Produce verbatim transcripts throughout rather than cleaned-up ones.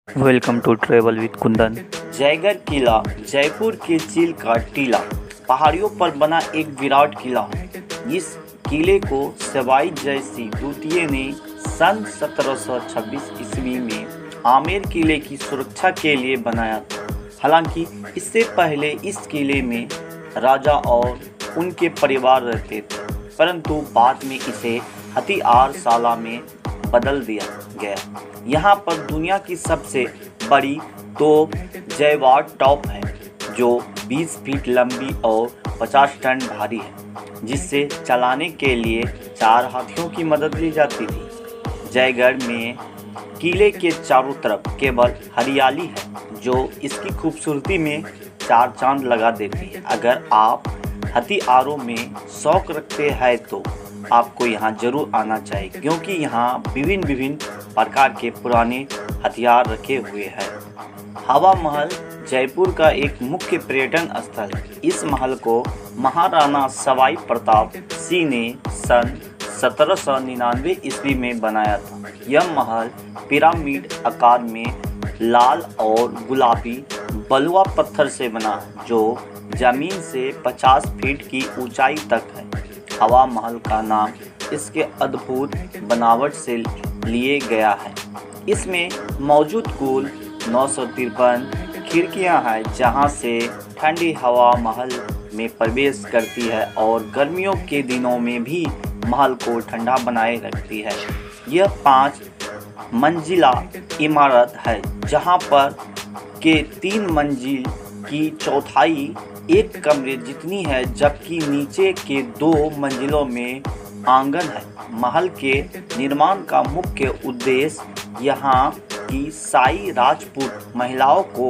Welcome to travel with Kundan. Jaigarh किला जयपुर के चील का टीला पहाड़ियों पर बना एक विराट किला है। इस किले को सवाई जय सिंह द्वितीय ने सन सत्रह सौ छब्बीस ईस्वी में आमेर किले की सुरक्षा के लिए बनाया था। हालांकि इससे पहले इस किले में राजा और उनके परिवार रहते थे, परंतु बाद में इसे हथियार शाला में बदल दिया गया। यहाँ पर दुनिया की सबसे बड़ी तोप जयवाड़ टॉप है, जो बीस फीट लंबी और पचास टन भारी है, जिससे चलाने के लिए चार हाथियों की मदद ली जाती थी। जयगढ़ में किले के चारों तरफ केवल हरियाली है, जो इसकी खूबसूरती में चार चांद लगा देती है। अगर आप हथियारों में शौक रखते हैं तो आपको यहाँ जरूर आना चाहिए, क्योंकि यहाँ विभिन्न विभिन्न प्रकार के पुराने हथियार रखे हुए हैं। हवा महल जयपुर का एक मुख्य पर्यटन स्थल है। इस महल को महाराणा सवाई प्रताप सिंह ने सन सत्रह सौ निन्यानवे ईस्वी में बनाया था। यह महल पिरामिड आकार में लाल और गुलाबी बलुआ पत्थर से बना है, जो जमीन से पचास फीट की ऊंचाई तक है। हवा महल का नाम इसके अद्भुत बनावट से लिए गया है। इसमें मौजूद कुल नौ सौ तिरपन खिड़कियां हैं, जहां से ठंडी हवा महल में प्रवेश करती है और गर्मियों के दिनों में भी महल को ठंडा बनाए रखती है। यह पाँच मंजिला इमारत है, जहां पर के तीन मंजिल की चौथाई एक कमरे जितनी है, जबकि नीचे के दो मंजिलों में आंगन है। महल के निर्माण का मुख्य उद्देश्य यहाँ की शाही राजपूत महिलाओं को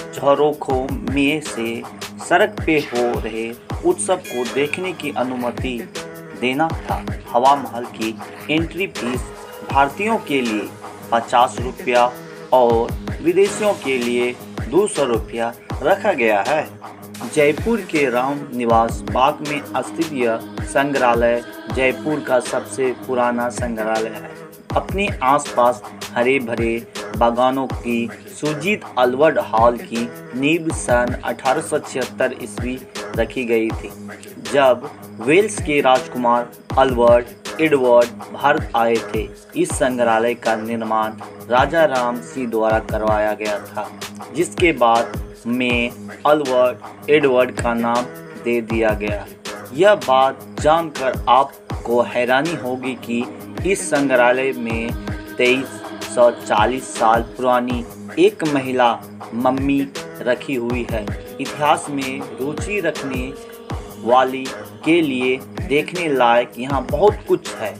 झरोखों में से सड़क पे हो रहे उत्सव को देखने की अनुमति देना था। हवा महल की एंट्री फीस भारतीयों के लिए पचास रुपया और विदेशियों के लिए दो सौ रुपया रखा गया है। जयपुर के राम निवास बाग में स्थित यह संग्रहालय जयपुर का सबसे पुराना संग्रहालय है। अपने आसपास हरे भरे बागानों की सुजीत अल्बर्ट हॉल की नींव सन अठारह सौ छिहत्तर ईस्वी रखी गई थी, जब वेल्स के राजकुमार अल्बर्ट एडवर्ड भारत आए थे। इस संग्रहालय का निर्माण राजा राम सिंह द्वारा करवाया गया था, जिसके बाद में अल्बर्ट एडवर्ड का नाम दे दिया गया। यह बात जानकर आपको हैरानी होगी कि इस संग्रहालय में तेईस सौ चालीस साल पुरानी एक महिला मम्मी रखी हुई है। इतिहास में रुचि रखने वाली के लिए देखने लायक यहाँ बहुत कुछ है।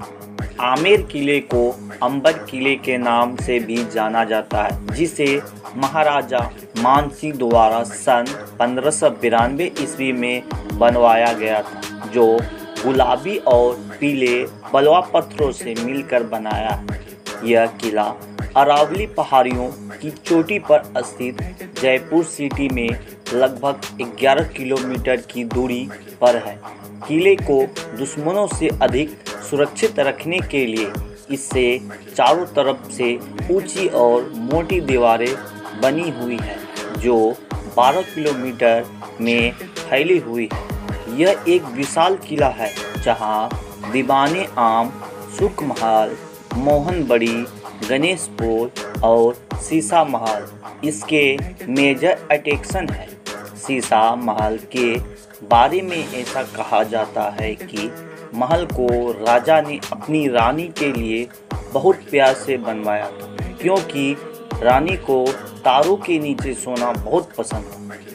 आमेर किले को अंबर किले के नाम से भी जाना जाता है, जिसे महाराजा मानसिंह द्वारा सन पंद्रह सौ बिरानवे ईस्वी में बनवाया गया था, जो गुलाबी और पीले बलुआ पत्थरों से मिलकर बनाया है। यह किला अरावली पहाड़ियों की चोटी पर स्थित जयपुर सिटी में लगभग ग्यारह किलोमीटर की दूरी पर है। किले को दुश्मनों से अधिक सुरक्षित रखने के लिए इससे चारों तरफ से ऊंची और मोटी दीवारें बनी हुई है, जो बारह किलोमीटर में फैली हुई है। यह एक विशाल किला है, जहां दीवाने आम, सुख महल, मोहनबड़ी, गणेशपुर और सीसा महल इसके मेजर अट्रैक्शन है। सीसा महल के बारे में ऐसा कहा जाता है कि महल को राजा ने अपनी रानी के लिए बहुत प्यार से बनवाया था, क्योंकि रानी को तारों के नीचे सोना बहुत पसंद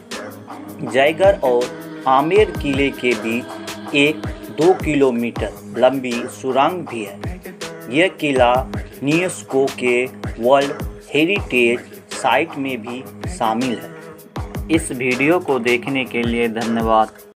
था। जयगढ़ और आमेर किले के बीच एक दो किलोमीटर लंबी सुरंग भी है। यह किला यूनेस्को के वर्ल्ड हेरिटेज साइट में भी शामिल है। इस वीडियो को देखने के लिए धन्यवाद।